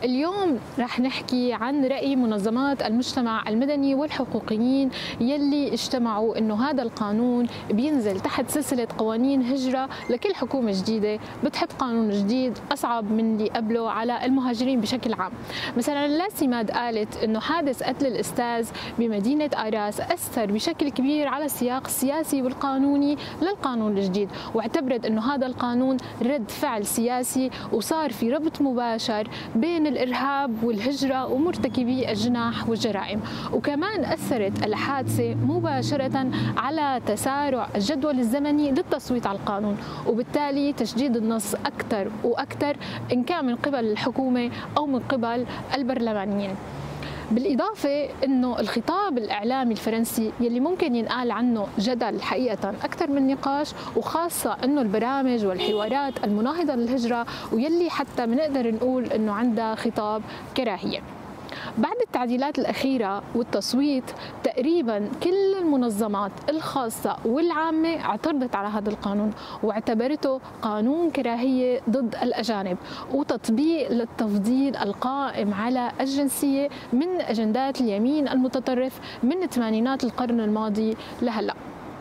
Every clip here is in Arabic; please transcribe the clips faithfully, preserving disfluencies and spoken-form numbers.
اليوم رح نحكي عن رأي منظمات المجتمع المدني والحقوقيين يلي اجتمعوا انه هذا القانون بينزل تحت سلسلة قوانين هجرة لكل حكومة جديدة بتحط قانون جديد أصعب من اللي قبله على المهاجرين بشكل عام. مثلا لاسيماد قالت انه حادث قتل الأستاذ بمدينة آراس أثر بشكل كبير على السياق السياسي والقانوني للقانون الجديد، واعتبرت انه هذا القانون رد فعل سياسي وصار في ربط مباشر بين الإرهاب والهجرة ومرتكبي الجناح والجرائم، وكمان أثرت الحادثة مباشرة على تسارع الجدول الزمني للتصويت على القانون، وبالتالي تشديد النص أكثر وأكثر إن كان من قبل الحكومة أو من قبل البرلمانيين. بالإضافة أنه الخطاب الإعلامي الفرنسي يلي ممكن ينقال عنه جدل حقيقة أكثر من نقاش، وخاصة أنه البرامج والحوارات المناهضة للهجرة ويلي حتى بنقدر نقول أنه عندها خطاب كراهية. بعد التعديلات الأخيرة والتصويت تقريبا كل المنظمات الخاصة والعامة اعترضت على هذا القانون واعتبرته قانون كراهية ضد الأجانب وتطبيق للتفضيل القائم على الجنسية من أجندات اليمين المتطرف من ثمانينات القرن الماضي لهلأ.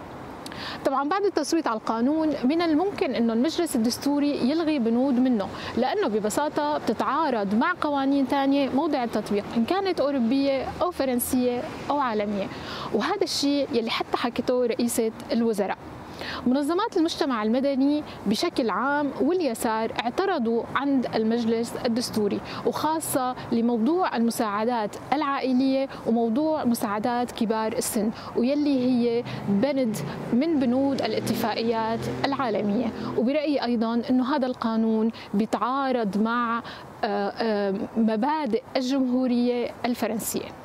طبعا بعد التصويت على القانون من الممكن انه المجلس الدستوري يلغي بنود منه، لانه ببساطه بتتعارض مع قوانين ثانيه موضع التطبيق ان كانت اوروبيه او فرنسيه او عالميه، وهذا الشيء يلي حتى حكته رئيسه الوزراء. منظمات المجتمع المدني بشكل عام واليسار اعترضوا عند المجلس الدستوري، وخاصة لموضوع المساعدات العائلية وموضوع مساعدات كبار السن، ويلي هي بند من بنود الاتفاقيات العالمية. وبرأيي أيضا أنه هذا القانون بيتعارض مع مبادئ الجمهورية الفرنسية.